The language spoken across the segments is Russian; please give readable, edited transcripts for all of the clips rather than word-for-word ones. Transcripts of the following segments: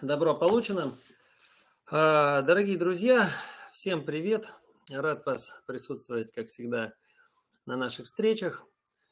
Добро получено. Дорогие друзья, всем привет. Рад вас присутствовать, как всегда, на наших встречах.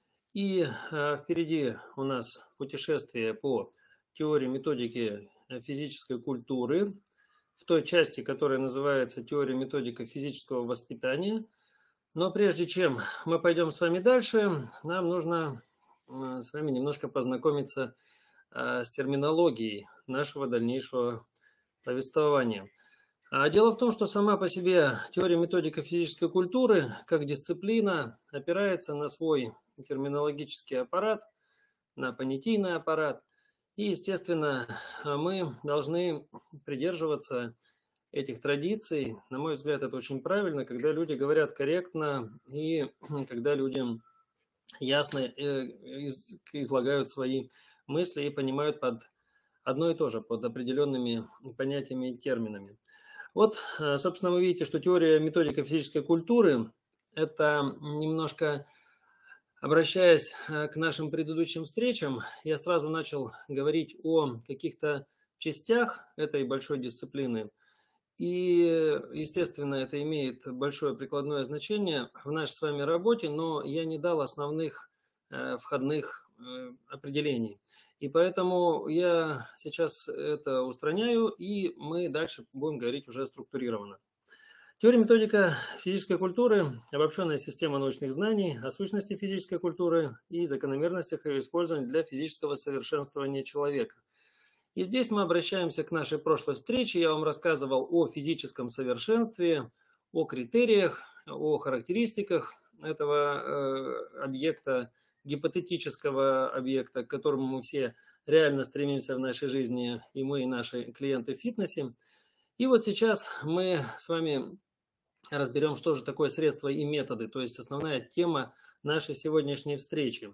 И впереди у нас путешествие по теории методики физической культуры в той части, которая называется «Теория методика физического воспитания». Но прежде чем мы пойдем с вами дальше, нам нужно с вами немножко познакомиться с терминологией нашего дальнейшего повествования. Дело в том, что сама по себе теория методика физической культуры, как дисциплина, опирается на свой терминологический аппарат, на понятийный аппарат. И, естественно, мы должны придерживаться этих традиций. На мой взгляд, это очень правильно, когда люди говорят корректно и когда люди ясно излагают свои мысли и понимают под одно и то же, под определенными понятиями и терминами. Вот, собственно, вы видите, что теория методика физической культуры – это немножко, обращаясь к нашим предыдущим встречам, я сразу начал говорить о каких-то частях этой большой дисциплины. И, естественно, это имеет большое прикладное значение в нашей с вами работе, но я не дал основных входных определений. И поэтому я сейчас это устраняю, и мы дальше будем говорить уже структурированно. Теория методика физической культуры – обобщенная система научных знаний о сущности физической культуры и закономерностях ее использования для физического совершенствования человека. И здесь мы обращаемся к нашей прошлой встрече. Я вам рассказывал о физическом совершенстве, о критериях, о характеристиках этого объекта, гипотетического объекта, к которому мы все реально стремимся в нашей жизни, и мы, и наши клиенты в фитнесе. И вот сейчас мы с вами разберем, что же такое средства и методы, то есть основная тема нашей сегодняшней встречи.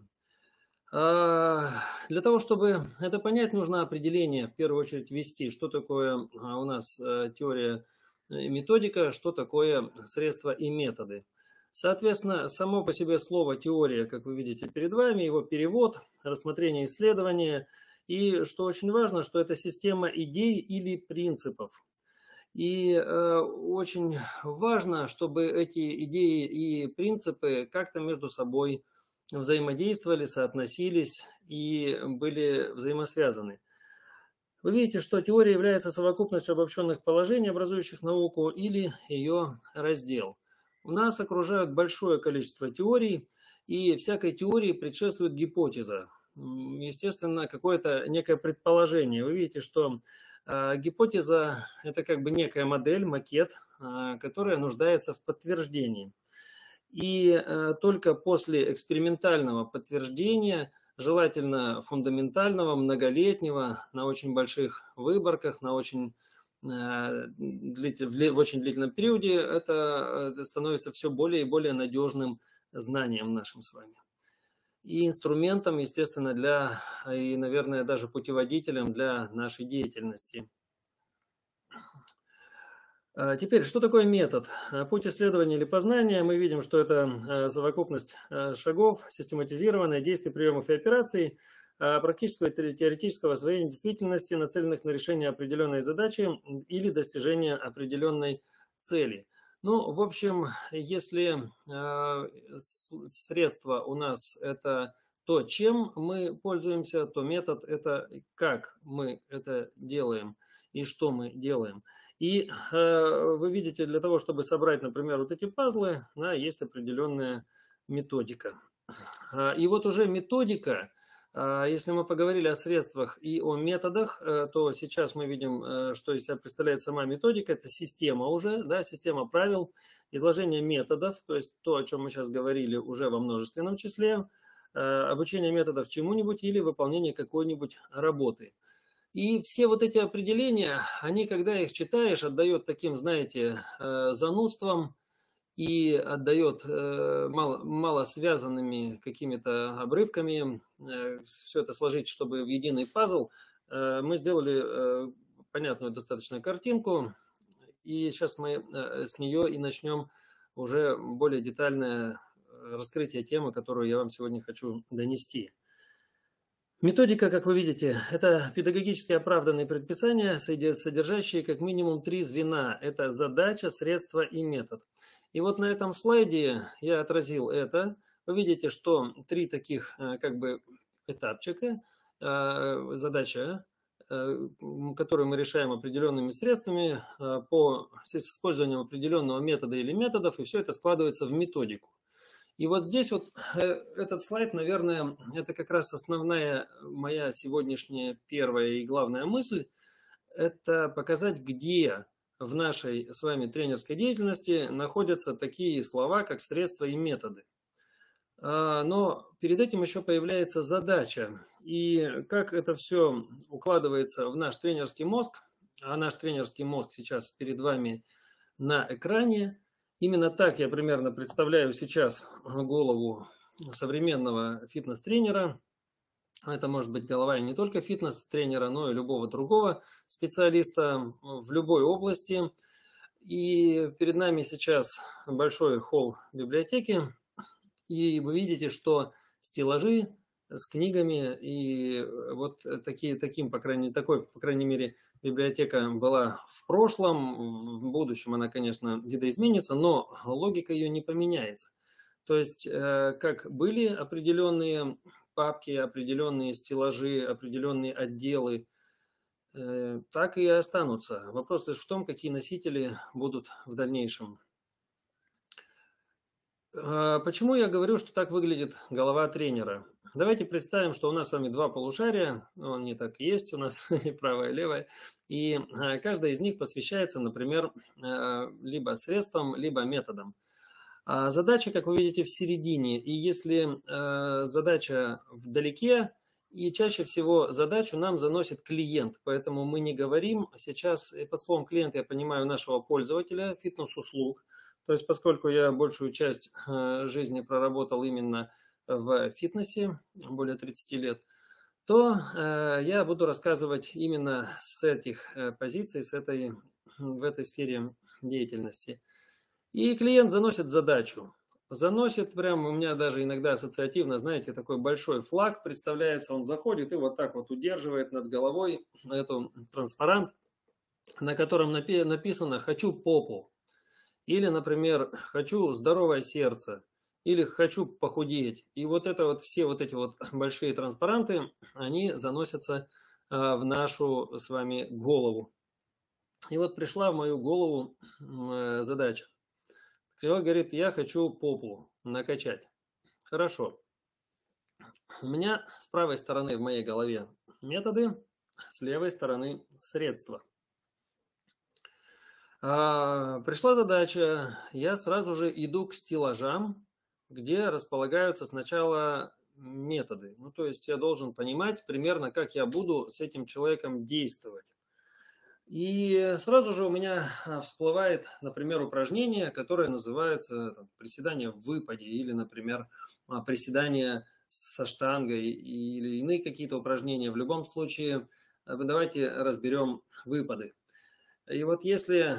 Для того, чтобы это понять, нужно определение, в первую очередь, ввести, что такое у нас теория и методика, что такое средства и методы. Соответственно, само по себе слово «теория», как вы видите перед вами, его перевод, рассмотрение исследования. И что очень важно, что это система идей или принципов. И очень важно, чтобы эти идеи и принципы как-то между собой взаимодействовали, соотносились и были взаимосвязаны. Вы видите, что теория является совокупностью обобщенных положений, образующих науку, или ее раздел. У нас окружают большое количество теорий, и всякой теории предшествует гипотеза. Естественно, какое-то некое предположение. Вы видите, что гипотеза – это как бы некая модель, макет, которая нуждается в подтверждении. И только после экспериментального подтверждения, желательно фундаментального, многолетнего, на очень больших выборках, на очень в очень длительном периоде, это становится все более и более надежным знанием нашим с вами. И инструментом, естественно, и, наверное, даже путеводителем для нашей деятельности. Теперь, что такое метод? Путь исследования или познания. Мы видим, что это совокупность шагов, систематизированное действий, приемов и операций, практического и теоретического освоения действительности, нацеленных на решение определенной задачи или достижение определенной цели. Ну, в общем, если средство у нас это то, чем мы пользуемся, то метод это как мы это делаем и что мы делаем. И вы видите, для того, чтобы собрать, например, вот эти пазлы, да, есть определенная методика. И вот уже методика, если мы поговорили о средствах и о методах, то сейчас мы видим, что из себя представляет сама методика. Это система уже, да, система правил, изложение методов, то есть то, о чем мы сейчас говорили, уже во множественном числе, обучение методов чему-нибудь или выполнение какой-нибудь работы. И все вот эти определения, они, когда их читаешь, отдает таким, знаете, занудством и отдает мало связанными какими-то обрывками. Все это сложить, чтобы в единый пазл. Мы сделали понятную достаточно картинку, и сейчас мы с нее и начнем уже более детальное раскрытие темы, которую я вам сегодня хочу донести. Методика, как вы видите, это педагогически оправданные предписания, содержащие как минимум три звена. Это задача, средство и метод. И вот на этом слайде я отразил это. Вы видите, что три таких как бы этапчика. Задача, которую мы решаем определенными средствами с использованием определенного метода или методов, и все это складывается в методику. И вот здесь вот этот слайд, наверное, это как раз основная моя сегодняшняя первая и главная мысль. Это показать, где в нашей с вами тренерской деятельности находятся такие слова, как средства и методы. Но перед этим еще появляется задача. И как это все укладывается в наш тренерский мозг, а наш тренерский мозг сейчас перед вами на экране. Именно так я примерно представляю сейчас голову современного фитнес-тренера. Это может быть голова и не только фитнес-тренера, но и любого другого специалиста в любой области. И перед нами сейчас большой холл библиотеки. И вы видите, что стеллажи с книгами и вот такой, по крайней мере, библиотека была в прошлом, в будущем она, конечно, видоизменится, но логика ее не поменяется. То есть, как были определенные папки, определенные стеллажи, определенные отделы, так и останутся. Вопрос лишь в том, какие носители будут в дальнейшем. Почему я говорю, что так выглядит голова тренера? Давайте представим, что у нас с вами два полушария, он не так и есть у нас, и правое, и левое, и каждая из них посвящается, например, либо средствам, либо методам. Задача, как вы видите, в середине, и если задача вдалеке, и чаще всего задачу нам заносит клиент, поэтому мы не говорим сейчас, и под словом клиент я понимаю нашего пользователя фитнес-услуг. То есть, поскольку я большую часть жизни проработал именно в фитнесе, более 30 лет, то я буду рассказывать именно с этих позиций, в этой сфере деятельности. И клиент заносит задачу. Заносит прям, у меня даже иногда ассоциативно, знаете, такой большой флаг представляется, он заходит и вот так вот удерживает над головой эту транспарант, на котором написано «Хочу попу». Или, например, хочу здоровое сердце, или хочу похудеть. И вот это вот все вот эти вот большие транспаранты, они заносятся в нашу с вами голову. И вот пришла в мою голову задача. Человек говорит, я хочу попу накачать. Хорошо. У меня с правой стороны в моей голове методы, с левой стороны средства. Пришла задача, я сразу же иду к стеллажам, где располагаются сначала методы. Ну, то есть я должен понимать примерно, как я буду с этим человеком действовать. И сразу же у меня всплывает, например, упражнение, которое называется приседание в выпаде или, например, приседание со штангой или иные какие-то упражнения. В любом случае, давайте разберем выпады. И вот если,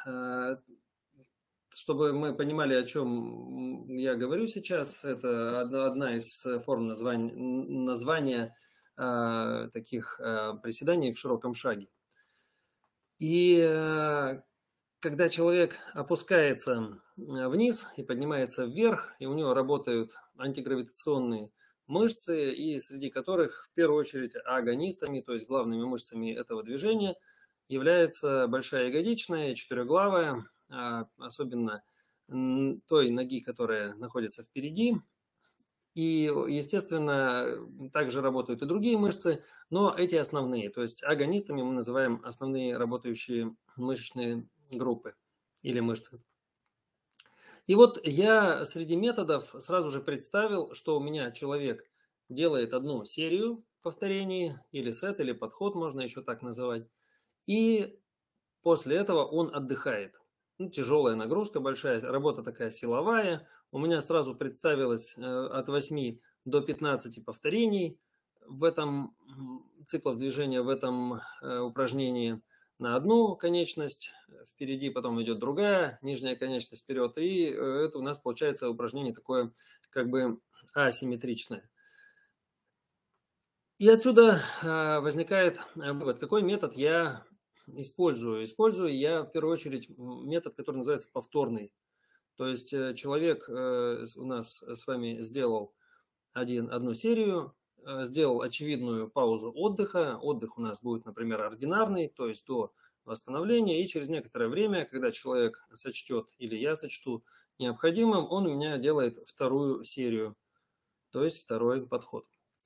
чтобы мы понимали, о чем я говорю сейчас, это одна из форм названия таких приседаний в широком шаге. И когда человек опускается вниз и поднимается вверх, и у него работают антигравитационные мышцы, и среди которых в первую очередь агонистами, то есть главными мышцами этого движения, является большая ягодичная, четырехглавая, особенно той ноги, которая находится впереди. И, естественно, также работают и другие мышцы, но эти основные. То есть агонистами мы называем основные работающие мышечные группы или мышцы. И вот я среди методов сразу же представил, что у меня человек делает одну серию повторений, или сет, или подход, можно еще так называть. И после этого он отдыхает. Ну, тяжелая нагрузка большая, работа такая силовая. У меня сразу представилось от 8 до 15 повторений в этом циклов движения, в этом упражнении на одну конечность. Впереди потом идет другая, нижняя конечность вперед. И это у нас получается упражнение такое как бы асимметричное. И отсюда возникает вывод, какой метод я использую. Использую я в первую очередь метод, который называется повторный. То есть человек у нас с вами сделал одну серию, сделал очевидную паузу отдыха. Отдых у нас будет, например, ординарный, то есть до восстановления. И через некоторое время, когда человек сочтет или я сочту необходимым, он у меня делает вторую серию, то есть второй подход.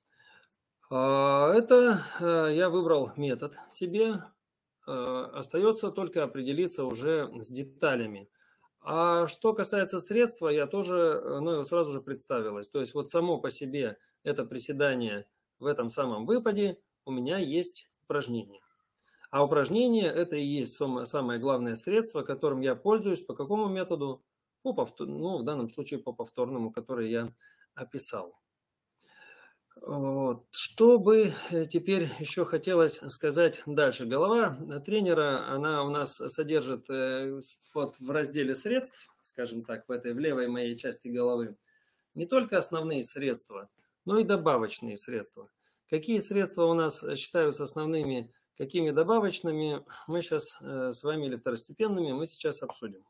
Это я выбрал метод себе. Остается только определиться уже с деталями. А что касается средства, я тоже, ну, сразу же представилось. То есть вот само по себе это приседание в этом самом выпаде у меня есть упражнение. А упражнение это и есть самое главное средство, которым я пользуюсь. По какому методу? Ну, в данном случае по повторному, который я описал. Вот. Что бы теперь еще хотелось сказать дальше. Голова тренера, она у нас содержит вот в разделе средств, скажем так, в левой моей части головы, не только основные средства, но и добавочные средства. Какие средства у нас считаются основными, какими добавочными, мы сейчас с вами, или второстепенными, мы сейчас обсудим.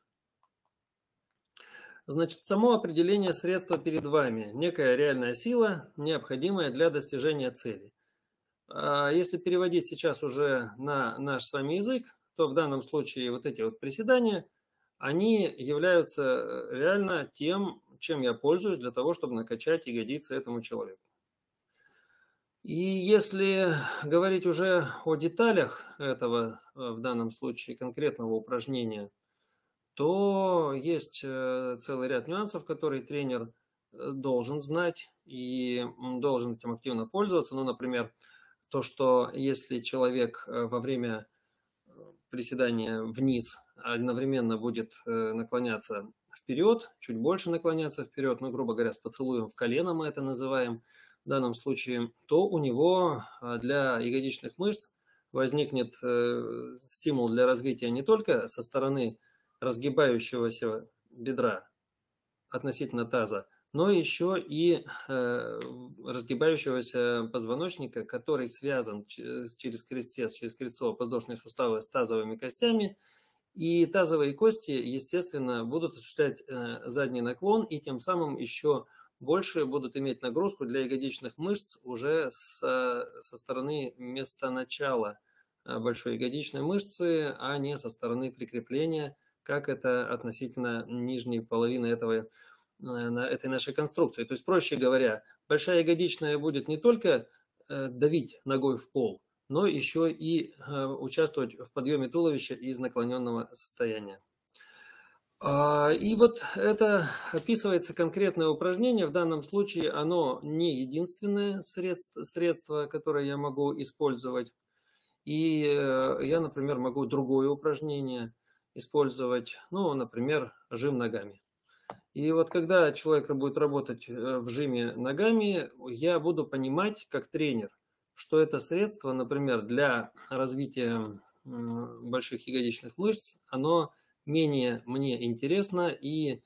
Значит, само определение средства перед вами – некая реальная сила, необходимая для достижения цели. Если переводить сейчас уже на наш с вами язык, то в данном случае вот эти вот приседания, они являются реально тем, чем я пользуюсь для того, чтобы накачать ягодицы этому человеку. И если говорить уже о деталях этого, в данном случае конкретного упражнения, то есть целый ряд нюансов, которые тренер должен знать и должен этим активно пользоваться. Ну, например, то, что если человек во время приседания вниз одновременно будет наклоняться вперед, чуть больше наклоняться вперед, ну, грубо говоря, с поцелуем в колено мы это называем в данном случае, то у него для ягодичных мышц возникнет стимул для развития не только со стороны разгибающегося бедра относительно таза, но еще и разгибающегося позвоночника, который связан через крестец, через крестцово-подвздошные суставы с тазовыми костями. И тазовые кости, естественно, будут осуществлять задний наклон и тем самым еще больше будут иметь нагрузку для ягодичных мышц уже со стороны места начала большой ягодичной мышцы, а не со стороны прикрепления, как это относительно нижней половины этой нашей конструкции. То есть, проще говоря, большая ягодичная будет не только давить ногой в пол, но еще и участвовать в подъеме туловища из наклоненного состояния. И вот это описывается конкретное упражнение. В данном случае оно не единственное средство, которое я могу использовать. И я, например, могу другое упражнение использовать, ну, например, жим ногами. И вот когда человек будет работать в жиме ногами, я буду понимать, как тренер, что это средство, например, для развития больших ягодичных мышц, оно менее мне интересно и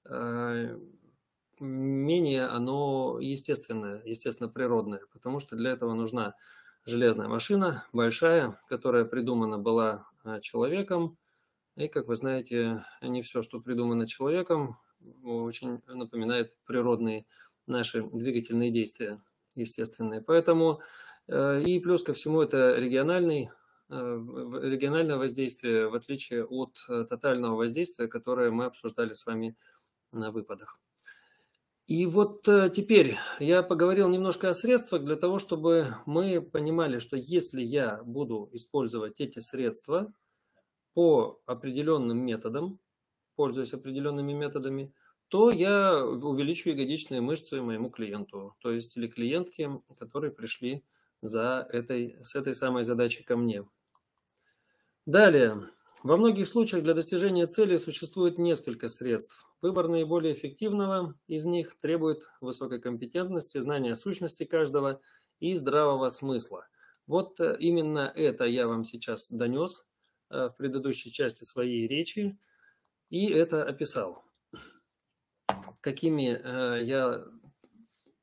менее оно естественно природное, потому что для этого нужна железная машина, большая, которая придумана была человеком. И, как вы знаете, не все, что придумано человеком, очень напоминает природные наши двигательные действия, естественные. Поэтому и плюс ко всему это региональное воздействие, в отличие от тотального воздействия, которое мы обсуждали с вами на выпадах. И вот теперь я поговорил немножко о средствах для того, чтобы мы понимали, что если я буду использовать эти средства по определенным методам, пользуясь определенными методами, то я увеличу ягодичные мышцы моему клиенту, то есть или клиентке, которые пришли с этой самой задачей ко мне. Далее. Во многих случаях для достижения цели существует несколько средств. Выбор наиболее эффективного из них требует высокой компетентности, знания сущности каждого и здравого смысла. Вот именно это я вам сейчас донес в предыдущей части своей речи и это описал. Какими я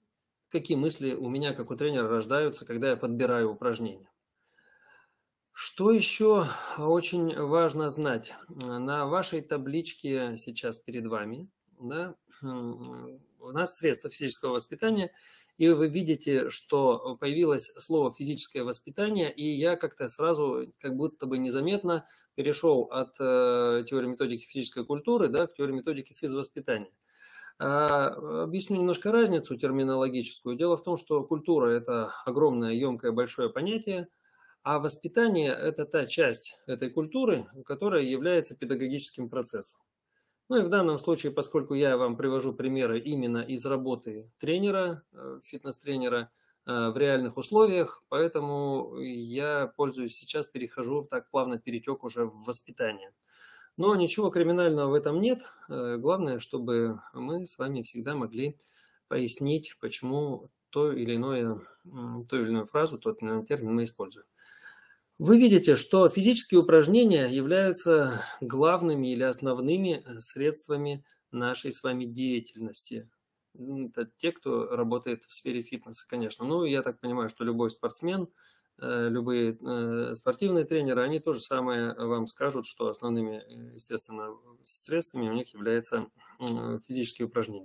какие мысли у меня, как у тренера, рождаются, когда я подбираю упражнения. Что еще очень важно знать? На вашей табличке сейчас перед вами, да, у нас средства физического воспитания, и вы видите, что появилось слово физическое воспитание, и я как-то сразу, как будто бы незаметно перешел от теории методики физической культуры, да, к теории методики физвоспитания. Объясню немножко разницу терминологическую. Дело в том, что культура – это огромное, емкое, большое понятие, а воспитание – это та часть этой культуры, которая является педагогическим процессом. Ну и в данном случае, поскольку я вам привожу примеры именно из работы тренера, фитнес-тренера в реальных условиях, поэтому я пользуюсь сейчас, перехожу, так плавно перетек уже в воспитание. Но ничего криминального в этом нет. Главное, чтобы мы с вами всегда могли пояснить, почему ту или иную фразу, тот или иной термин мы используем. Вы видите, что физические упражнения являются главными или основными средствами нашей с вами деятельности. Это те, кто работает в сфере фитнеса, конечно. Ну, я так понимаю, что любой спортсмен, любые спортивные тренеры, они то же самое вам скажут, что основными, естественно, средствами у них являются физические упражнения.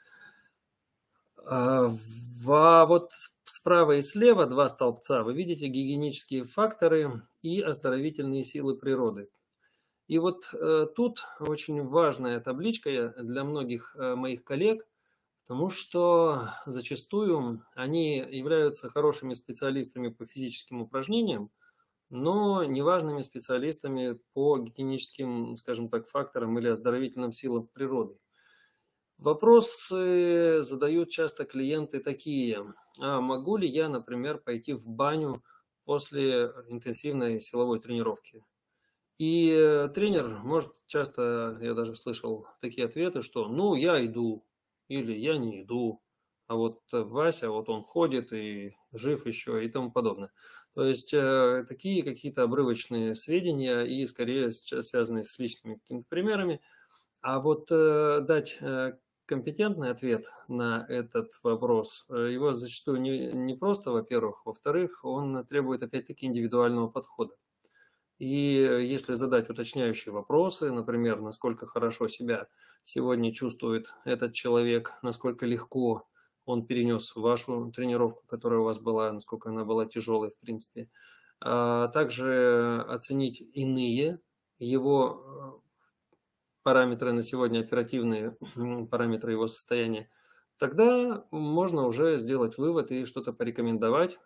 Вот справа и слева два столбца вы видите гигиенические факторы и оздоровительные силы природы. И вот тут очень важная табличка для многих моих коллег, потому что зачастую они являются хорошими специалистами по физическим упражнениям, но неважными специалистами по гигиеническим, скажем так, факторам или оздоровительным силам природы. Вопросы задают часто клиенты такие: могу ли я, например, пойти в баню после интенсивной силовой тренировки? И тренер может часто, я даже слышал такие ответы, что ну я иду или я не иду, а вот Вася, вот он ходит и жив еще и тому подобное. То есть такие какие-то обрывочные сведения и скорее связанные с личными какими-то примерами. А вот дать компетентный ответ на этот вопрос, его зачастую не просто, во-первых. Во-вторых, он требует опять-таки индивидуального подхода. И если задать уточняющие вопросы, например, насколько хорошо себя сегодня чувствует этот человек, насколько легко он перенес вашу тренировку, которая у вас была, насколько она была тяжелой, в принципе, а также оценить иные его параметры на сегодня, оперативные параметры его состояния, тогда можно уже сделать вывод и что-то порекомендовать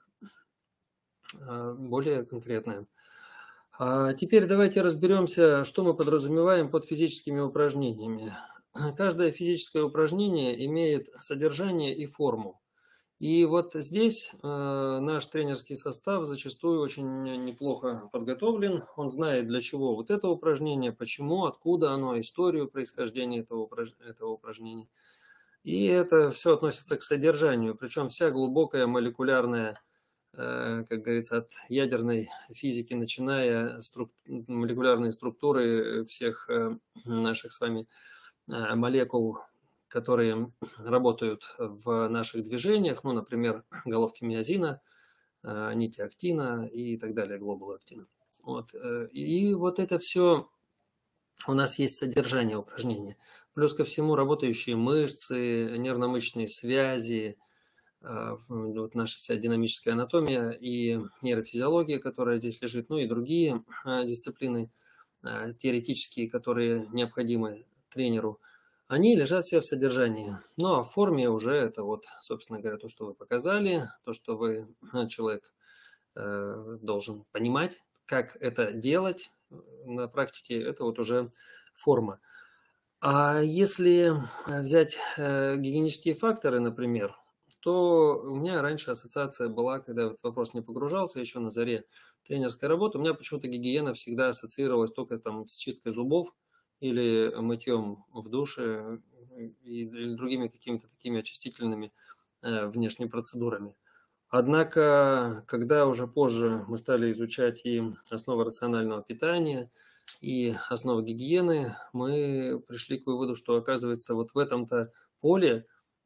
более конкретное. Теперь давайте разберемся, что мы подразумеваем под физическими упражнениями. Каждое физическое упражнение имеет содержание и форму. И вот здесь наш тренерский состав зачастую очень неплохо подготовлен. Он знает, для чего вот это упражнение, почему, откуда оно, историю происхождения этого упражнения. И это все относится к содержанию. Причем вся глубокая молекулярная, как говорится, от ядерной физики, начиная молекулярные структуры всех наших с вами молекул, которые работают в наших движениях, ну, например, головки миозина, нити актина и так далее, глобулы актина. Вот. И вот это все у нас есть содержание упражнения. Плюс ко всему работающие мышцы, нервно-мышечные связи, вот наша вся динамическая анатомия и нейрофизиология, которая здесь лежит, ну и другие дисциплины теоретические, которые необходимы тренеру, они лежат все в содержании. Ну, а в форме уже это вот, собственно говоря, то, что вы показали, то, что человек должен понимать, как это делать на практике, это вот уже форма. А если взять гигиенические факторы, например, то у меня раньше ассоциация была, когда в этот вопрос не погружался, еще на заре тренерской работы, у меня почему-то гигиена всегда ассоциировалась только там с чисткой зубов, или мытьем в душе или другими какими-то такими очистительными внешними процедурами. Однако, когда уже позже мы стали изучать и основы рационального питания, и основы гигиены, мы пришли к выводу, что, оказывается, вот в этом-то поле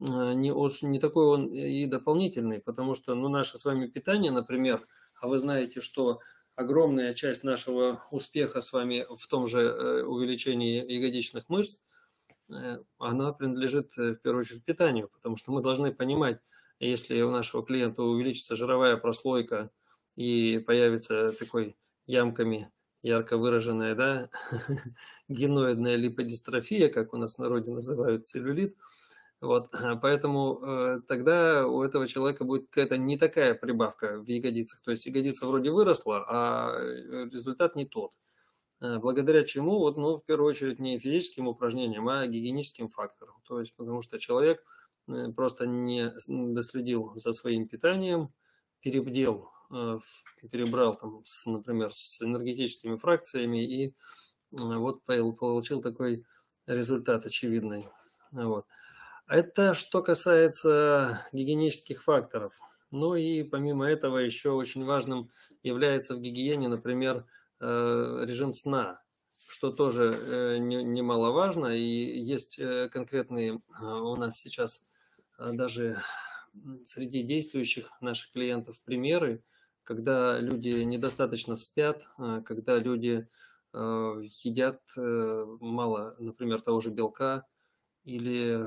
не такой он и дополнительный, потому что, ну, наше с вами питание, например, а вы знаете, что огромная часть нашего успеха с вами в том же увеличении ягодичных мышц, она принадлежит в первую очередь питанию, потому что мы должны понимать, если у нашего клиента увеличится жировая прослойка и появится такой ямками ярко выраженная, да, геноидная липодистрофия, как у нас в народе называют целлюлит, вот, поэтому тогда у этого человека будет какая-то не такая прибавка в ягодицах. То есть ягодица вроде выросла, а результат не тот. Благодаря чему, вот, ну, в первую очередь, не физическим упражнениям, а гигиеническим факторам. То есть, потому что человек просто не доследил за своим питанием, перебдел, перебрал там, например, с энергетическими фракциями и вот получил такой результат очевидный. Вот. Это что касается гигиенических факторов. Ну и помимо этого еще очень важным является в гигиене, например, режим сна, что тоже немаловажно. И есть конкретные у нас сейчас даже среди действующих наших клиентов примеры, когда люди недостаточно спят, когда люди едят мало, например, того же белка, или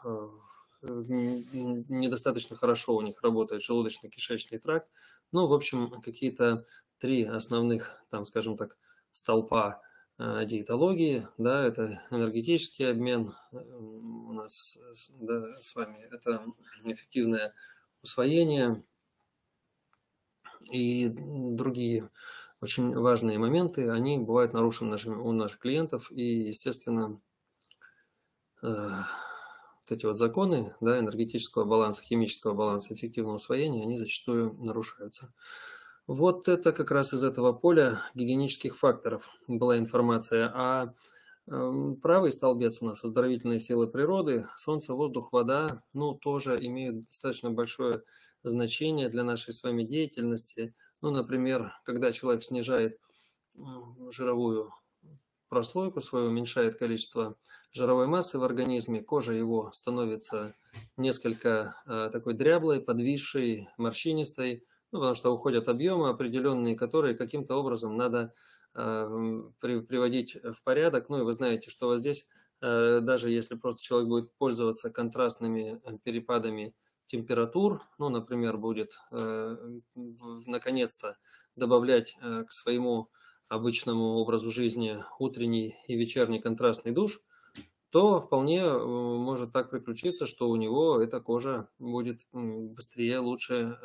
недостаточно хорошо у них работает желудочно-кишечный тракт. Ну, в общем, какие-то три основных, там, скажем так, столпа диетологии, да, это энергетический обмен у нас, да, с вами, это эффективное усвоение и другие очень важные моменты, они бывают нарушены у наших клиентов, и, естественно, вот эти вот законы, да, энергетического баланса, химического баланса, эффективного усвоения, они зачастую нарушаются. Вот это как раз из этого поля гигиенических факторов была информация. А правый столбец у нас оздоровительные силы природы, солнце, воздух, вода, ну, тоже имеют достаточно большое значение для нашей с вами деятельности. Ну, например, когда человек снижает жировую прослойку свою, уменьшает количество жировой массы в организме, кожа его становится несколько такой дряблой, подвисшей, морщинистой, ну, потому что уходят объемы определенные, которые каким-то образом надо приводить в порядок. Ну и вы знаете, что вот здесь, даже если просто человек будет пользоваться контрастными перепадами температур, ну, например, будет наконец-то добавлять к своему обычному образу жизни утренний и вечерний контрастный душ, то вполне может так приключиться, что у него эта кожа будет быстрее, лучше,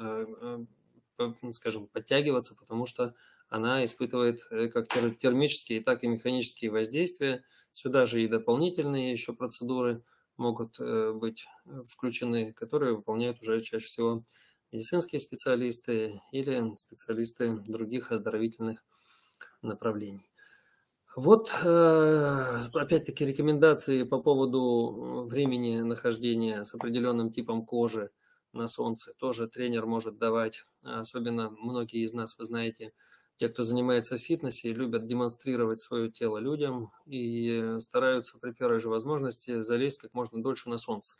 скажем, подтягиваться, потому что она испытывает как термические, так и механические воздействия. Сюда же и дополнительные еще процедуры могут быть включены, которые выполняют уже чаще всего медицинские специалисты или специалисты других оздоровительных направлений. Вот, опять-таки, рекомендации по поводу времени нахождения с определенным типом кожи на солнце тоже тренер может давать. Особенно многие из нас, вы знаете, те, кто занимается в фитнесе, любят демонстрировать свое тело людям и стараются при первой же возможности залезть как можно дольше на солнце.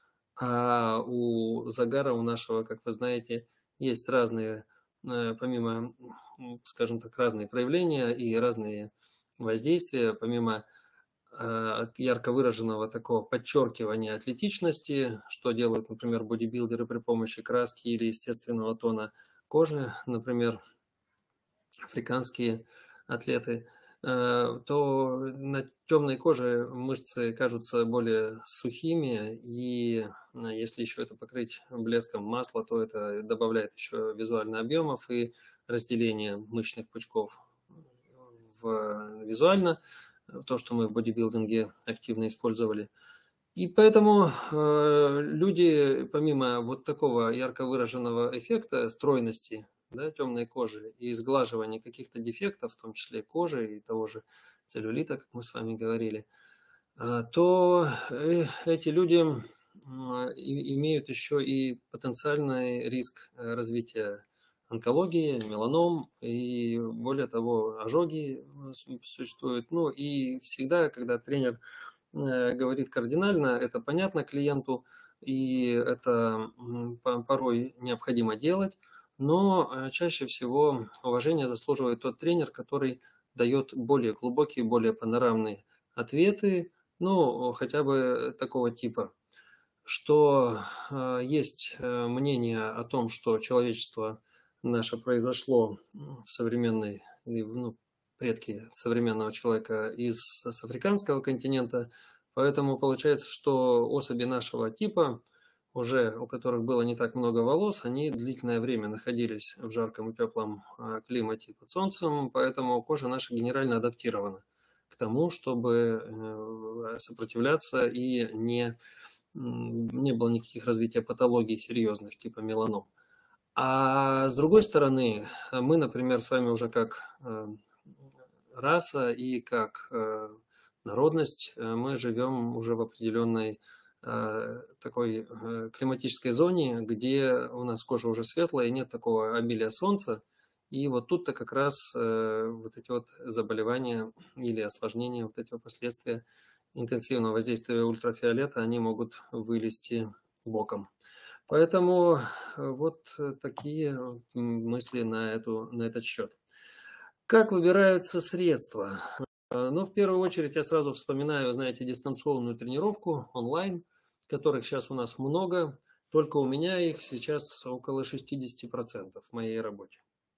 А у загара у нашего, как вы знаете, есть разные, помимо, скажем так, разные проявления и разные воздействия, помимо ярко выраженного такого подчеркивания атлетичности, что делают, например, бодибилдеры при помощи краски или естественного тона кожи, например, африканские атлеты, то на темной коже мышцы кажутся более сухими, и если еще это покрыть блеском масла, то это добавляет еще визуально объемов и разделение мышечных пучков визуально, то, что мы в бодибилдинге активно использовали. И поэтому люди, помимо вот такого ярко выраженного эффекта стройности, да, темной кожи и сглаживания каких-то дефектов, в том числе кожи и того же целлюлита, как мы с вами говорили, то эти люди имеют еще и потенциальный риск развития онкологии, меланом и, более того, ожоги существуют. Ну и всегда, когда тренер говорит кардинально, это понятно клиенту, и это порой необходимо делать, но чаще всего уважение заслуживает тот тренер, который дает более глубокие, более панорамные ответы, ну, хотя бы такого типа, что есть мнение о том, что человечество наше произошло в современной, ну, предки современного человека с африканского континента, поэтому получается, что особи нашего типа, уже у которых было не так много волос, они длительное время находились в жарком и теплом климате под солнцем, поэтому кожа наша генерально адаптирована к тому, чтобы сопротивляться и не было никаких развития патологий серьезных, типа меланом. А с другой стороны, мы, например, с вами уже как раса и как народность, мы живем уже в определенной такой климатической зоне, где у нас кожа уже светлая и нет такого обилия солнца. И вот тут-то как раз вот эти вот заболевания или осложнения, вот эти вот последствия интенсивного воздействия ультрафиолета, они могут вылезти боком. Поэтому вот такие мысли на этот счет. Как выбираются средства? Ну, в первую очередь я сразу вспоминаю, знаете, дистанционную тренировку онлайн, которых сейчас у нас много, только у меня их сейчас около 60% в моей работе.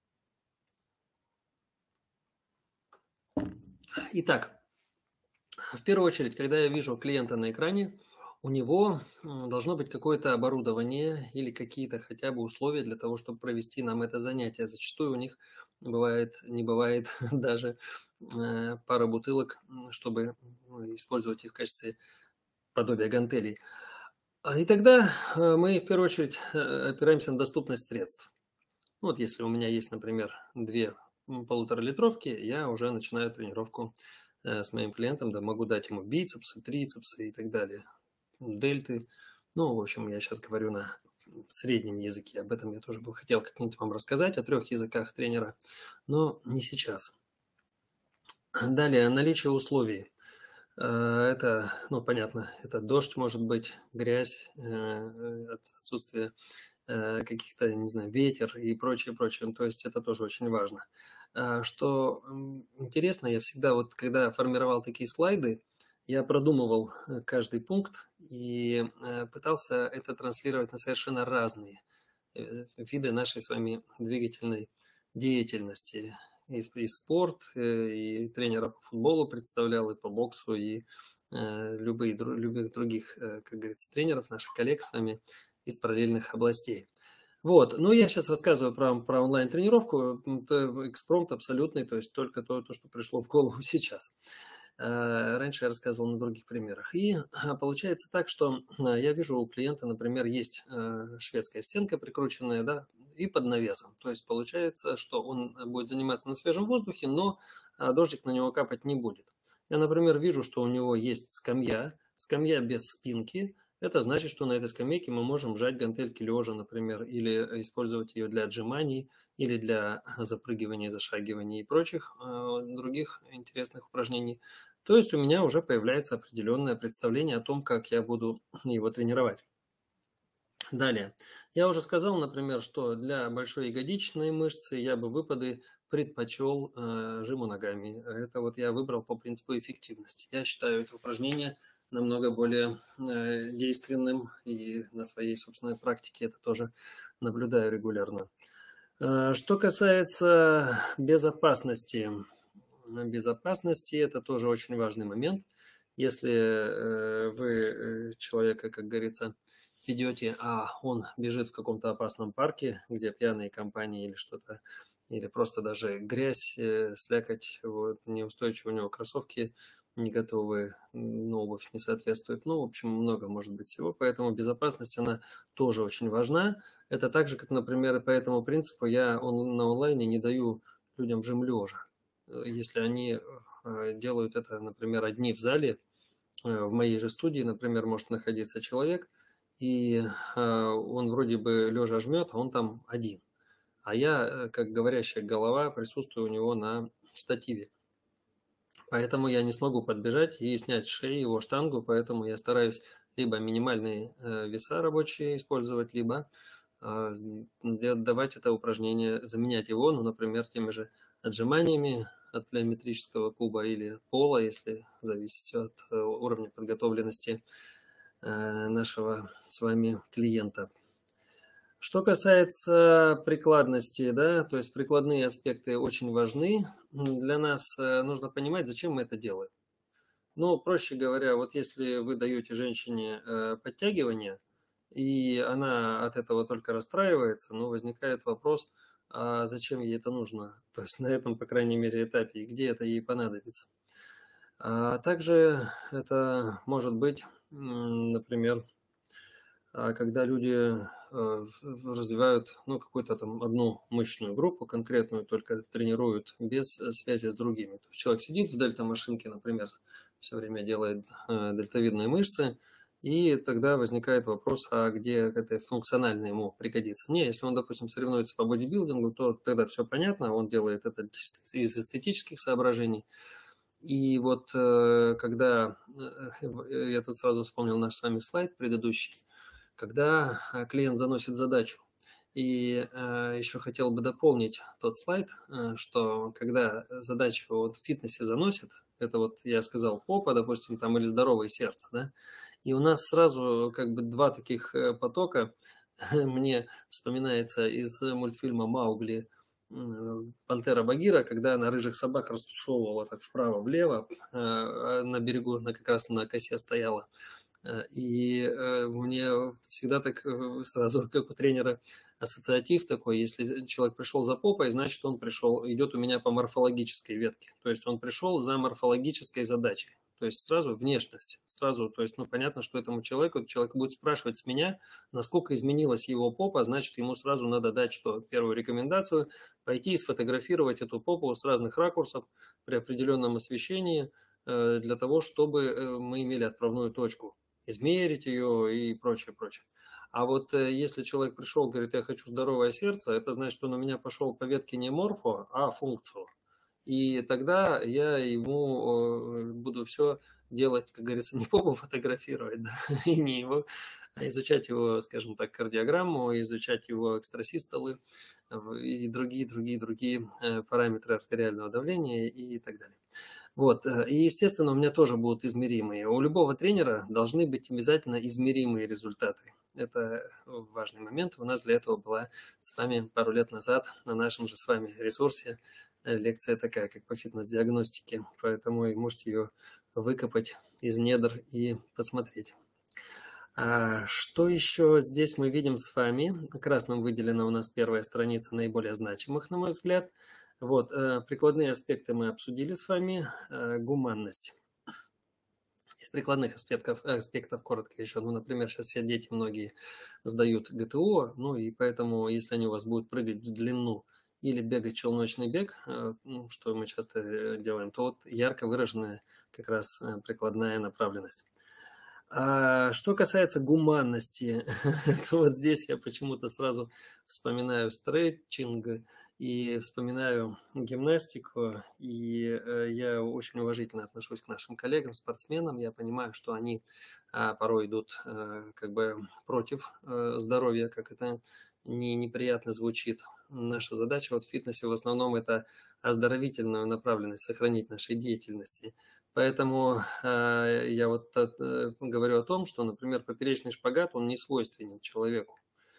Итак, в первую очередь, когда я вижу клиента на экране, у него должно быть какое-то оборудование или какие-то хотя бы условия для того, чтобы провести нам это занятие. Зачастую у них не бывает даже пара бутылок, чтобы использовать их в качестве подобия гантелей. И тогда мы в первую очередь опираемся на доступность средств. Вот если у меня есть, например, 2 полуторалитровки, я уже начинаю тренировку с моим клиентом, да, могу дать ему бицепсы, трицепсы и так далее, дельты. Ну, в общем, я сейчас говорю на среднем языке, об этом я тоже бы хотел как-нибудь вам рассказать, о 3 языках тренера, но не сейчас. Далее, наличие условий. Это, ну, понятно, это дождь может быть, грязь, отсутствие каких-то, не знаю, ветер и прочее, прочее. То есть это тоже очень важно. Что интересно, я всегда вот, когда формировал такие слайды, я продумывал каждый пункт и пытался это транслировать на совершенно разные виды нашей с вами двигательной деятельности. И спорт, и тренера по футболу представлял, и по боксу, и любых других, как говорится, тренеров, наших коллег с вами из параллельных областей. Вот, ну я сейчас рассказываю про онлайн-тренировку, это экспромт абсолютный, то есть только то, что пришло в голову сейчас. Раньше я рассказывал на других примерах. И получается так, что я вижу у клиента, например, есть шведская стенка прикрученная, да, и под навесом. То есть получается, что он будет заниматься на свежем воздухе, но дождик на него капать не будет. Я, например, вижу, что у него есть скамья без спинки. Это значит, что на этой скамейке мы можем сжать гантельки лежа, например, или использовать ее для отжиманий, или для запрыгивания, зашагивания и прочих других интересных упражнений. То есть у меня уже появляется определенное представление о том, как я буду его тренировать. Далее. Я уже сказал, например, что для большой ягодичной мышцы я бы выпады предпочел жиму ногами. Это вот я выбрал по принципу эффективности. Я считаю это упражнение намного более действенным, и на своей собственной практике это тоже наблюдаю регулярно. Что касается безопасности, это тоже очень важный момент. Если вы человека, как говорится, ведете, а он бежит в каком-то опасном парке, где пьяные компании или что-то, или просто даже грязь, слякоть, вот, неустойчивые у него кроссовки не готовы, но обувь не соответствует. Ну, в общем, много может быть всего, поэтому безопасность, она тоже очень важна. Это так же, как, например, по этому принципу я на онлайне не даю людям жим лежа. Если они делают это, например, одни в зале, в моей же студии, например, может находиться человек, и он вроде бы лежа жмет, а он там один. А я, как говорящая голова, присутствую у него на штативе. Поэтому я не смогу подбежать и снять с шеи его штангу, поэтому я стараюсь либо минимальные веса рабочие использовать, либо давать это упражнение, заменять его, ну, например, теми же отжиманиями от плеометрического куба или от пола, если зависит от уровня подготовленности нашего с вами клиента. Что касается прикладности, да, то есть прикладные аспекты очень важны. Для нас нужно понимать, зачем мы это делаем. Ну, проще говоря, вот если вы даете женщине подтягивание, и она от этого только расстраивается, ну, возникает вопрос, а зачем ей это нужно? То есть на этом, по крайней мере, этапе, и где это ей понадобится. А также это может быть, например, когда люди развивают, ну, какую-то там одну мышечную группу конкретную, только тренируют без связи с другими. То есть человек сидит в дельта-машинке, например, все время делает дельтовидные мышцы, и тогда возникает вопрос, а где это функционально ему пригодится. Не, если он, допустим, соревнуется по бодибилдингу, то тогда все понятно, он делает это из эстетических соображений. И вот когда, я тут сразу вспомнил наш с вами слайд предыдущий, когда клиент заносит задачу. И еще хотел бы дополнить тот слайд, что когда задачу вот в фитнесе заносит, это вот я сказал попа, допустим, там или здоровое сердце, да, и у нас сразу как бы два таких потока. Мне вспоминается из мультфильма «Маугли» пантера Багира, когда она рыжих собак растусовывала так вправо-влево, на берегу, на как раз на косе стояла. И мне всегда так сразу, как у тренера, ассоциатив такой, если человек пришел за попой, значит, он пришел, идет у меня по морфологической ветке. То есть он пришел за морфологической задачей. То есть сразу внешность, сразу, то есть, ну, понятно, что этому человеку, человек будет спрашивать с меня, насколько изменилась его попа, значит, ему сразу надо дать, что первую рекомендацию, пойти и сфотографировать эту попу с разных ракурсов при определенном освещении, для того, чтобы мы имели отправную точку, измерить ее и прочее, прочее. А вот если человек пришел, говорит, я хочу здоровое сердце, это значит, что он у меня пошел по ветке не морфо, а функцию. И тогда я ему буду все делать, как говорится, не попу фотографировать, да, и не его, а изучать его, скажем так, кардиограмму, изучать его экстрасистолы и другие параметры артериального давления и так далее. Вот. И, естественно, у меня тоже будут измеримые. У любого тренера должны быть обязательно измеримые результаты. Это важный момент. У нас для этого была с вами пару лет назад на нашем же с вами ресурсе лекция такая, как по фитнес-диагностике. Поэтому и можете ее выкопать из недр и посмотреть. Что еще здесь мы видим с вами? Красным выделена у нас первая страница наиболее значимых, на мой взгляд. Вот, прикладные аспекты мы обсудили с вами. Гуманность. Из прикладных аспектов коротко еще. Ну, например, сейчас все дети многие сдают ГТО, ну и поэтому, если они у вас будут прыгать в длину или бегать челночный бег, что мы часто делаем, то вот ярко выраженная как раз прикладная направленность. Что касается гуманности, то вот здесь я почему-то сразу вспоминаю стретчинг и вспоминаю гимнастику, и я очень уважительно отношусь к нашим коллегам, спортсменам. Я понимаю, что они порой идут как бы против здоровья, как это неприятно звучит. Наша задача вот в фитнесе в основном это оздоровительную направленность, сохранить нашей деятельности. Поэтому я вот говорю о том, что, например, поперечный шпагат, он не свойственен человеку.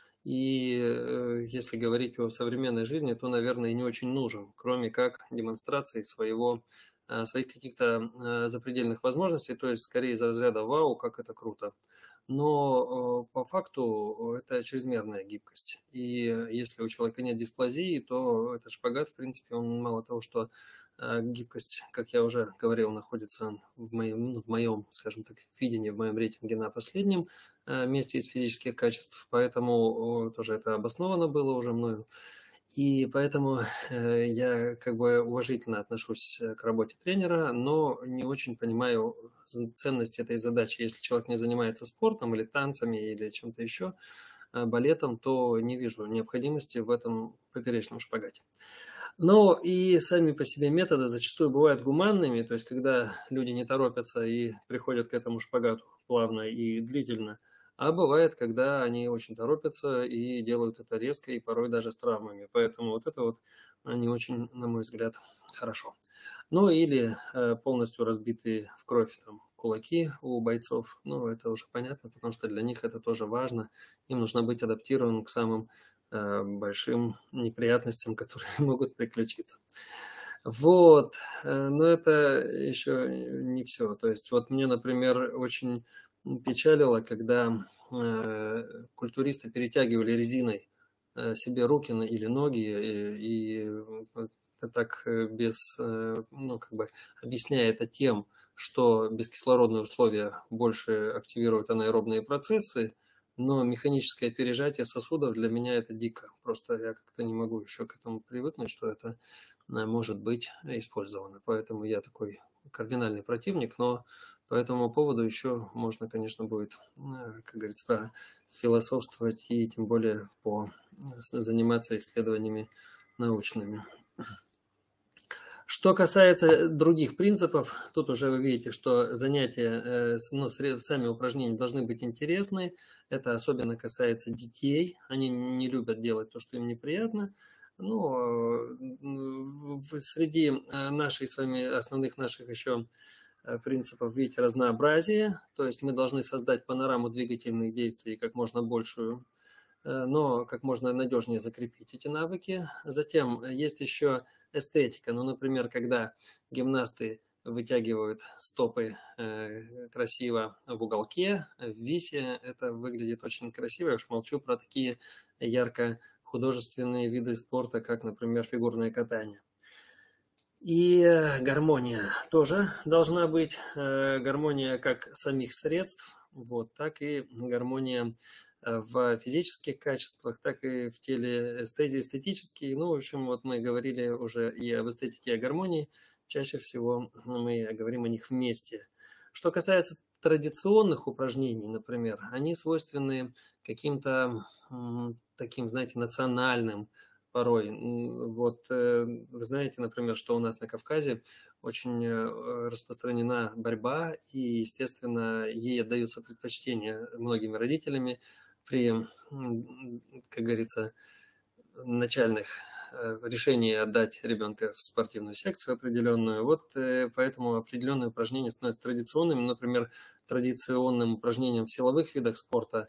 И если говорить о современной жизни, то, наверное, и не очень нужен, кроме как демонстрации своих каких-то запредельных возможностей, то есть скорее из разряда «Вау, как это круто». Но по факту это чрезмерная гибкость. И если у человека нет дисплазии, то этот шпагат, в принципе, он мало того, что гибкость, как я уже говорил, находится в моем, скажем так, видении, в моем рейтинге на последнем месте из физических качеств, поэтому тоже это обосновано было уже мною. И поэтому я как бы уважительно отношусь к работе тренера, но не очень понимаю ценность этой задачи. Если человек не занимается спортом или танцами или чем-то еще, балетом, то не вижу необходимости в этом поперечном шпагате. Но и сами по себе методы зачастую бывают гуманными, то есть когда люди не торопятся и приходят к этому шпагату плавно и длительно, а бывает, когда они очень торопятся и делают это резко и порой даже с травмами. Поэтому вот это вот не очень, на мой взгляд, хорошо. Ну или полностью разбитые в кровь там кулаки у бойцов, ну это уже понятно, потому что для них это тоже важно. Им нужно быть адаптированным к самым большим неприятностям, которые могут приключиться. Вот, но это еще не все. То есть вот мне, например, очень печалило, когда культуристы перетягивали резиной себе руки или ноги, и так без, ну, как бы объясняя это тем, что бескислородные условия больше активируют анаэробные процессы, но механическое пережатие сосудов для меня это дико. Просто я как-то не могу еще к этому привыкнуть, что это может быть использовано. Поэтому я такой кардинальный противник, но по этому поводу еще можно, конечно, будет, как говорится, философствовать и тем более заниматься исследованиями научными. Что касается других принципов, тут уже вы видите, что занятия, ну, сами упражнения должны быть интересны. Это особенно касается детей. Они не любят делать то, что им неприятно. Ну, среди наших с вами основных наших еще принципов, видите, разнообразие. То есть мы должны создать панораму двигательных действий как можно большую, но как можно надежнее закрепить эти навыки. Затем есть еще эстетика. Ну, например, когда гимнасты вытягивают стопы красиво в уголке, в висе, это выглядит очень красиво. Я уж молчу про такие ярко художественные виды спорта, как, например, фигурное катание. И гармония тоже должна быть. Гармония как самих средств, вот, так и гармония в физических качествах, так и в теле эстетические. Ну, в общем, вот мы говорили уже и об эстетике, и о гармонии. Чаще всего мы говорим о них вместе. Что касается традиционных упражнений, например, они свойственны каким-то таким, знаете, национальным порой. Вот вы знаете, например, что у нас на Кавказе очень распространена борьба, и, естественно, ей отдаются предпочтения многими родителями при, как говорится, начальных решении отдать ребенка в спортивную секцию определенную. Вот поэтому определенные упражнения становятся традиционными. Например, традиционным упражнением в силовых видах спорта,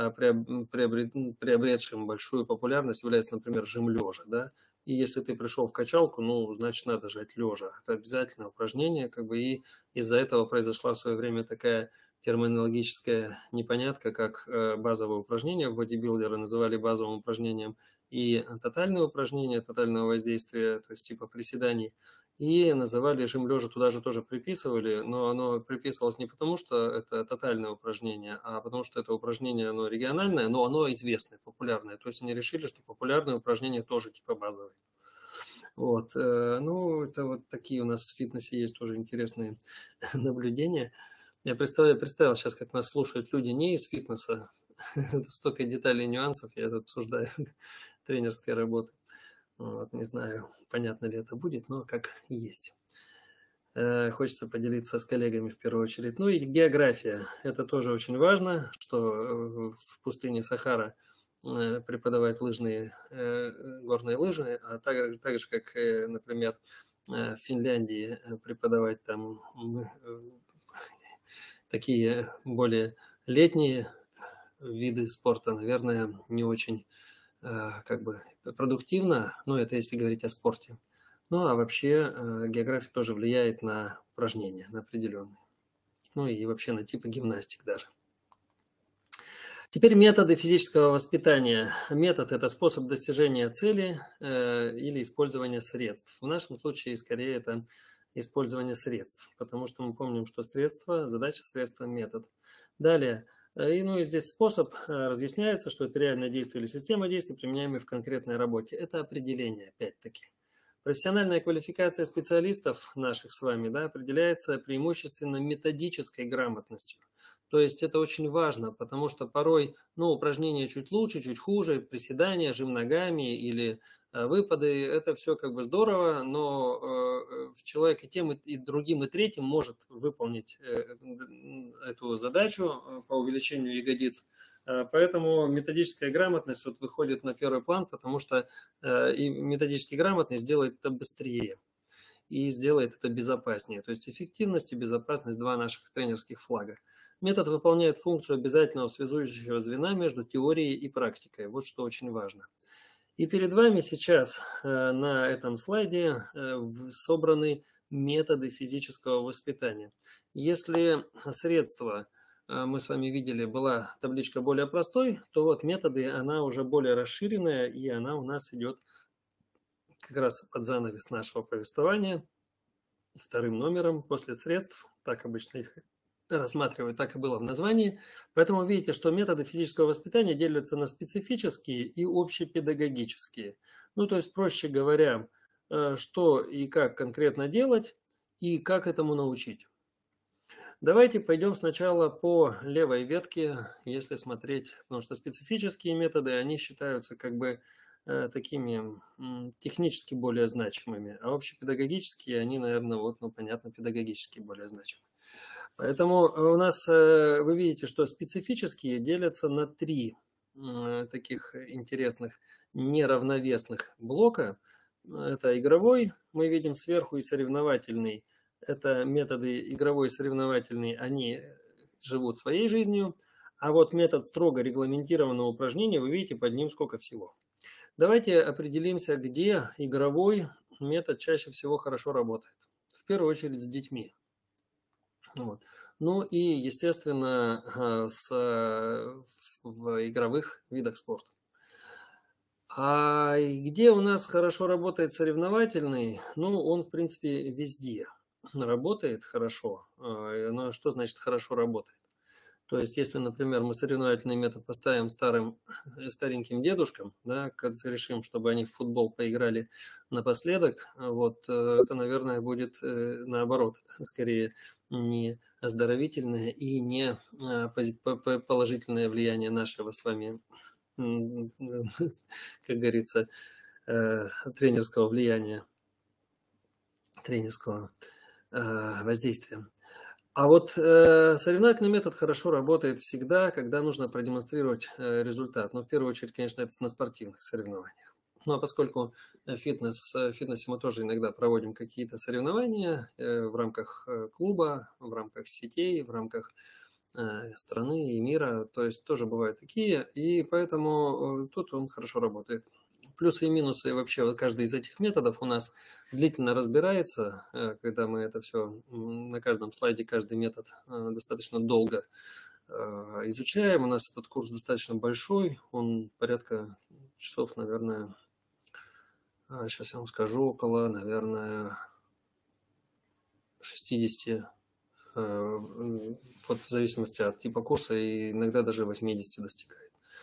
приобретшим большую популярность, является, например, жим лежа. Да? И если ты пришел в качалку, ну, значит, надо жать лежа. Это обязательное упражнение, как бы, и из-за этого произошла в свое время такая терминологическая непонятка, как базовое упражнение. Бодибилдеры называли базовым упражнением и тотальные упражнения, тотального воздействия, то есть типа приседаний, и называли жим лежа, туда же тоже приписывали, но оно приписывалось не потому, что это тотальное упражнение, а потому что это упражнение, оно региональное, но оно известное, популярное. То есть они решили, что популярные упражнения тоже типа базовые. Вот. Ну, это вот такие у нас в фитнесе есть тоже интересные наблюдения. Я представил сейчас, как нас слушают люди не из фитнеса. Столько деталей и нюансов я тут обсуждаю тренерской работы. Вот, не знаю, понятно ли это будет, но как есть. Хочется поделиться с коллегами в первую очередь. Ну и география. Это тоже очень важно, что в пустыне Сахара преподавать лыжные, горные лыжи, а так же, как, например, в Финляндии преподавать там такие более летние виды спорта, наверное, не очень как бы продуктивно, но это если говорить о спорте. Ну а вообще география тоже влияет на упражнения, на определенные. Ну и вообще на типы гимнастик даже. Теперь методы физического воспитания. Метод – это способ достижения цели или использования средств. В нашем случае, скорее, это использование средств, потому что мы помним, что средство, задача средства, метод. Далее, и здесь способ разъясняется, что это реальное действие или система действий, применяемые в конкретной работе. Это определение, опять-таки. Профессиональная квалификация специалистов наших с вами определяется преимущественно методической грамотностью. То есть это очень важно, потому что порой упражнения чуть лучше, чуть хуже, приседания, жим ногами или выпады, это все как бы здорово, но человек и тем, и другим, и третьим может выполнить эту задачу по увеличению ягодиц. Поэтому методическая грамотность вот выходит на первый план, потому что и методически грамотный сделает это быстрее и сделает это безопаснее. То есть эффективность и безопасность – два наших тренерских флага. Метод выполняет функцию обязательного связующего звена между теорией и практикой. Вот что очень важно. И перед вами сейчас на этом слайде собраны методы физического воспитания. Если средства мы с вами видели, была табличка более простой, то вот методы, она уже более расширенная, и она у нас идет как раз под занавес нашего повествования, вторым номером после средств, так обычно их рассматривают, так и было в названии. Поэтому видите, что методы физического воспитания делятся на специфические и общепедагогические. Ну, то есть, проще говоря, что и как конкретно делать, и как этому научить. Давайте пойдем сначала по левой ветке, если смотреть, потому что специфические методы, они считаются как бы такими технически более значимыми, а общепедагогические, они, наверное, вот, ну, понятно, педагогически более значимы. Поэтому у нас, вы видите, что специфические делятся на три таких интересных неравновесных блока. Это игровой, мы видим сверху, и соревновательный. Это методы игровой и соревновательный, они живут своей жизнью. А вот метод строго регламентированного упражнения, вы видите, под ним сколько всего. Давайте определимся, где игровой метод чаще всего хорошо работает. В первую очередь с детьми. Вот. Ну и, естественно, в игровых видах спорта. А где у нас хорошо работает соревновательный? Ну, он, в принципе, везде работает хорошо. Но что значит хорошо работает? То есть, если, например, мы соревновательный метод поставим стареньким дедушкам, да, когда решим, чтобы они в футбол поиграли напоследок, вот, это, наверное, будет наоборот, скорее не оздоровительное и не положительное влияние нашего с вами, как говорится, тренерского влияния, тренерского воздействия. А вот соревновательный метод хорошо работает всегда, когда нужно продемонстрировать результат. Но в первую очередь, конечно, это на спортивных соревнованиях. Ну а поскольку в фитнесе мы тоже иногда проводим какие-то соревнования в рамках клуба, в рамках сетей, в рамках страны и мира, то есть тоже бывают такие, и поэтому тут он хорошо работает. Плюсы и минусы вообще вот каждый из этих методов у нас длительно разбирается, когда мы это все на каждом слайде, каждый метод достаточно долго изучаем. У нас этот курс достаточно большой, он порядка часов, наверное, сейчас я вам скажу, около, наверное, 60, вот в зависимости от типа курса, и иногда даже 80 достигает.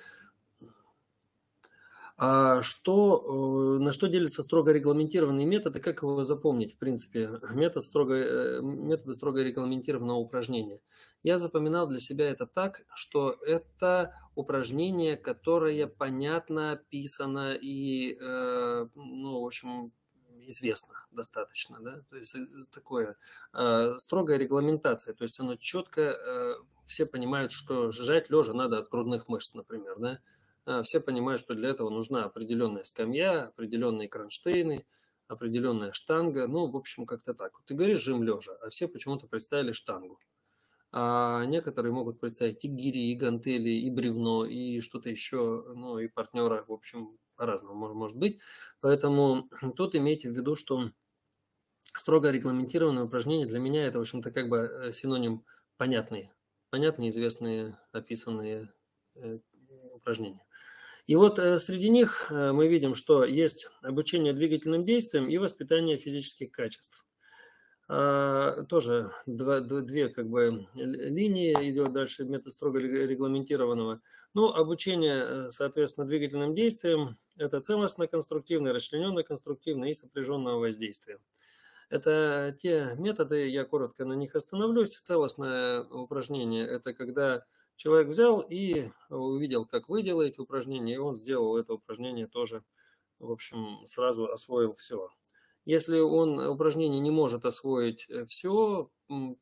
А на что делятся строго регламентированные методы, как его запомнить, в принципе, методы строго регламентированного упражнения? Я запоминал для себя это так, что это упражнение, которое понятно описано и, ну, в общем, известно достаточно, да, то есть такое строгая регламентация, то есть оно четко, все понимают, что жать лежа надо от грудных мышц, например, да. Все понимают, что для этого нужна определенная скамья, определенные кронштейны, определенная штанга. Ну, в общем, как-то так. Ты говоришь жим лежа, а все почему-то представили штангу. А некоторые могут представить и гири, и гантели, и бревно, и что-то еще, ну, и партнера, в общем, по-разному может быть. Поэтому тут имейте в виду, что строго регламентированные упражнения для меня это, в общем-то, как бы синоним понятные, известные, описанные упражнения. И вот среди них мы видим, что есть обучение двигательным действиям и воспитание физических качеств. Тоже две как бы линии идет дальше метод строго регламентированного. Ну, обучение, соответственно, двигательным действиям – это целостно-конструктивное, расчлененно-конструктивное и сопряженного воздействия. Это те методы, я коротко на них остановлюсь. Целостное упражнение – это когда человек взял и увидел, как вы делаете упражнение, и он сделал это упражнение тоже в общем, сразу освоил все. Если он упражнение не может освоить все,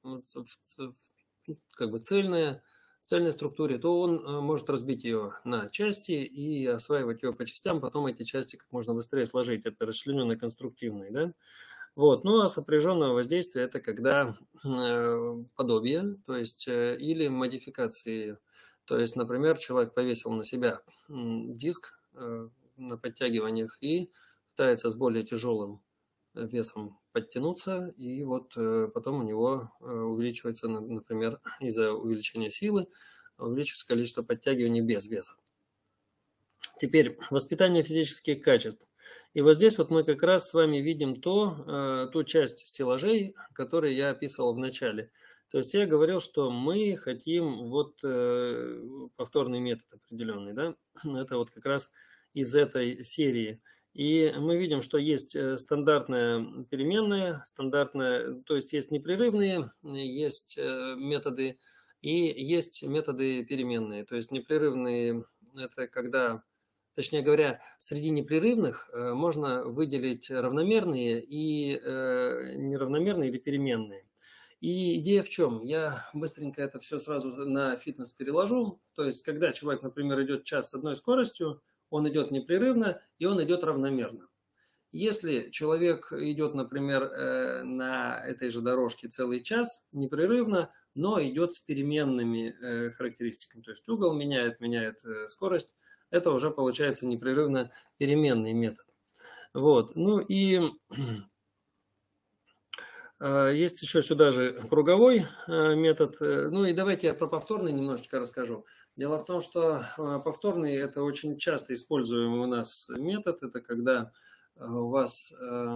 как бы цельной структуре, то он может разбить ее на части и осваивать ее по частям, потом эти части как можно быстрее сложить. Это расчлененный конструктивный, да? Вот. Ну а сопряженное воздействие это когда подобие, то есть или модификации. То есть, например, человек повесил на себя диск на подтягиваниях и пытается с более тяжелым весом подтянуться, и вот потом у него увеличивается, например, из-за увеличения силы, увеличивается количество подтягиваний без веса. Теперь воспитание физических качеств. И вот здесь вот мы как раз с вами видим ту часть стеллажей, которые я описывал в начале. То есть я говорил, что мы хотим вот повторный метод определенный, да? Это вот как раз из этой серии. И мы видим, что есть стандартная переменная, стандартная, то есть есть непрерывные, есть методы и есть методы переменные. То есть непрерывные это когда, точнее говоря, среди непрерывных можно выделить равномерные и неравномерные или переменные. И идея в чем? Я быстренько это все сразу на фитнес переложу. То есть, когда человек, например, идет час с одной скоростью, он идет непрерывно и он идет равномерно. Если человек идет, например, на этой же дорожке целый час непрерывно, но идет с переменными характеристиками, то есть угол меняет скорость, это уже получается непрерывно переменный метод. Вот. Ну и есть еще сюда же круговой метод. Ну и давайте я про повторный немножечко расскажу. Дело в том, что повторный это очень часто используемый у нас метод. Это когда у вас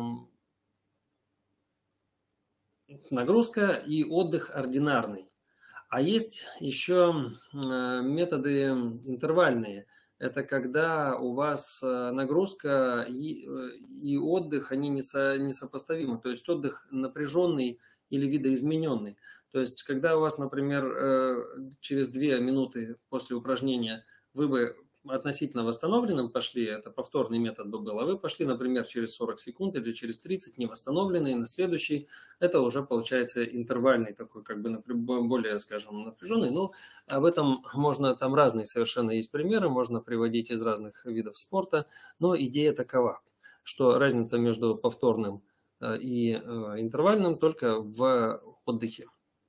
нагрузка и отдых ординарный. А есть еще методы интервальные. Это когда у вас нагрузка и отдых, они несопоставимы. То есть отдых напряженный или видоизмененный. То есть когда у вас, например, через 2 минуты после упражнения вы бы относительно восстановленным пошли, это повторный метод бы был, а вы пошли, например, через 40 секунд или через 30 невосстановленный, на следующий, это уже получается интервальный такой, как бы более, скажем, напряженный, но об этом можно, там разные совершенно есть примеры, можно приводить из разных видов спорта, но идея такова, что разница между повторным и интервальным только в отдыхе.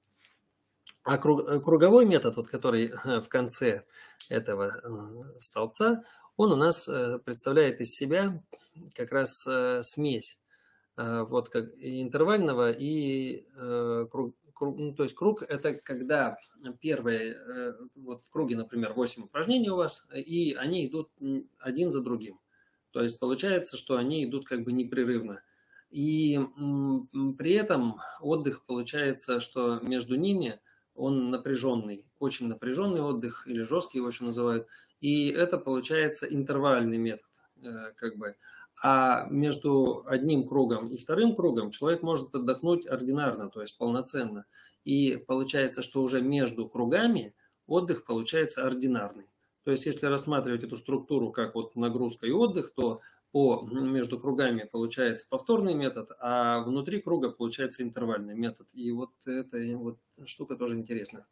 А круговой метод, вот, который в конце этого столбца, он у нас представляет из себя как раз смесь вот как интервального и круг. Ну, то есть круг это когда первые, вот в круге, например, 8 упражнений у вас, и они идут один за другим. То есть получается, что они идут как бы непрерывно. И при этом отдых получается, что между ними он напряженный, очень напряженный отдых, или жесткий его еще называют. И это получается интервальный метод, как бы. А между одним кругом и вторым кругом человек может отдохнуть ординарно, то есть полноценно. И получается, что уже между кругами отдых получается ординарный. То есть если рассматривать эту структуру как вот нагрузка и отдых, то между кругами получается повторный метод, а внутри круга получается интервальный метод. И вот эта вот штука тоже интересная.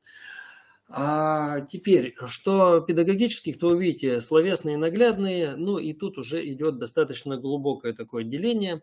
А теперь, что педагогических, то увидите, словесные и наглядные, ну и тут уже идет достаточно глубокое такое деление.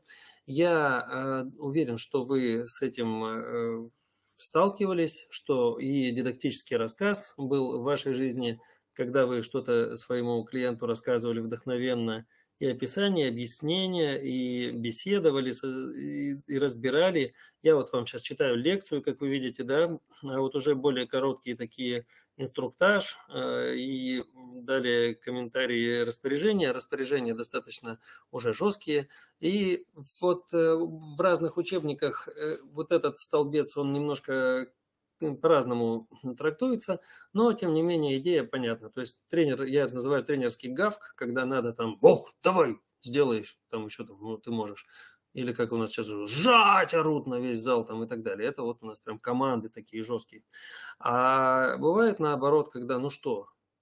Я уверен, что вы с этим сталкивались, что и дидактический рассказ был в вашей жизни, когда вы что-то своему клиенту рассказывали вдохновенно, и описание, объяснения, и беседовали, и разбирали. Я вот вам сейчас читаю лекцию, как вы видите, да, а вот уже более короткие такие инструктаж и далее комментарии распоряжения. Распоряжения достаточно уже жесткие. И вот в разных учебниках вот этот столбец, он немножко по-разному трактуется, но тем не менее идея понятна. То есть тренер, я это называю тренерский гавк, когда надо там, ох, давай, сделаешь, там еще там, ну, ты можешь. Или как у нас сейчас сжать орут на весь зал там и так далее. Это вот у нас прям команды такие жесткие. А бывает наоборот, когда, ну что,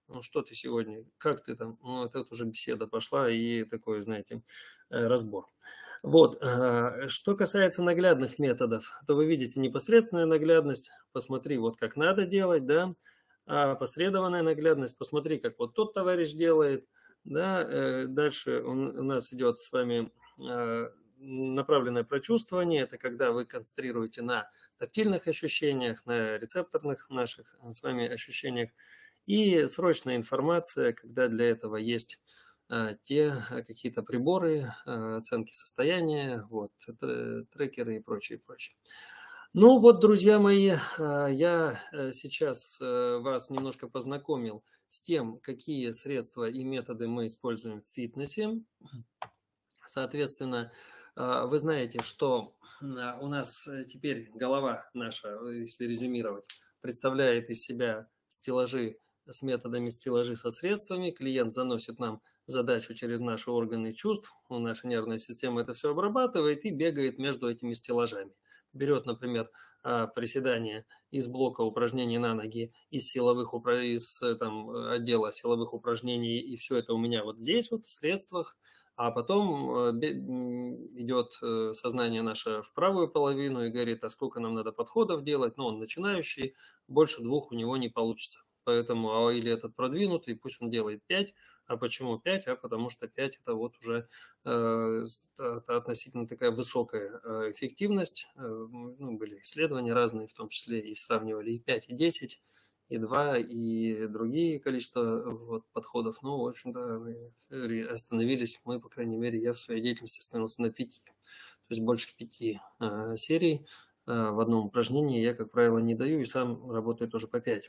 Ну, что ты сегодня, как ты там? Ну, это вот уже беседа пошла и такой, знаете, разбор. Вот, что касается наглядных методов, то вы видите непосредственную наглядность, посмотри, вот как надо делать, да, а посредованная наглядность, посмотри, как вот тот товарищ делает, да, дальше у нас идет с вами направленное прочувствование, это когда вы концентрируете на тактильных ощущениях, на рецепторных наших с вами ощущениях, и срочная информация, когда для этого есть те какие-то приборы, оценки состояния, вот, трекеры и прочее, прочее. Ну вот, друзья мои, я сейчас вас немножко познакомил с тем, какие средства и методы мы используем в фитнесе. Соответственно, вы знаете, что у нас теперь голова наша, если резюмировать, представляет из себя стеллажи с методами, стеллажи со средствами. Клиент заносит нам задачу через наши органы чувств, наша нервная система это все обрабатывает и бегает между этими стеллажами. Берет, например, приседание из блока упражнений на ноги, из отдела силовых упражнений, и все это у меня вот здесь вот в средствах, а потом идет сознание наше в правую половину и говорит, а сколько нам надо подходов делать, но он начинающий, больше 2 у него не получится. Поэтому, или этот продвинутый, пусть он делает 5. А почему 5? А потому что 5 это вот уже относительно такая высокая эффективность. Ну, были исследования разные, в том числе и сравнивали и 5, и 10, и 2, и другие количества вот, подходов. Ну, в общем-то, мы остановились, мы, по крайней мере, я в своей деятельности остановился на 5. То есть больше 5 серий в одном упражнении я, как правило, не даю, и сам работаю тоже по 5.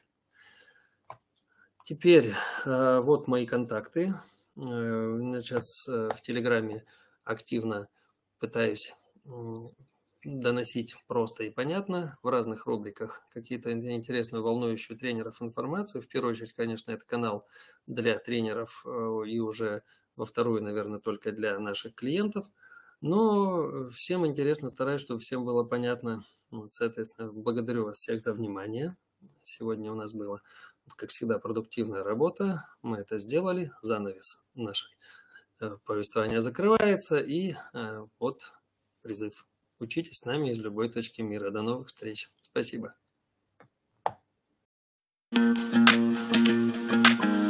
Теперь вот мои контакты. Сейчас в Телеграме активно пытаюсь доносить просто и понятно в разных рубриках какие-то интересную, волнующую тренеров информацию. В первую очередь, конечно, это канал для тренеров и уже во вторую, наверное, только для наших клиентов. Но всем интересно, стараюсь, чтобы всем было понятно. Вот, соответственно, благодарю вас всех за внимание. Сегодня у нас было, как всегда, продуктивная работа. Мы это сделали. Занавес нашей повествования закрывается. И вот призыв. Учитесь с нами из любой точки мира. До новых встреч. Спасибо.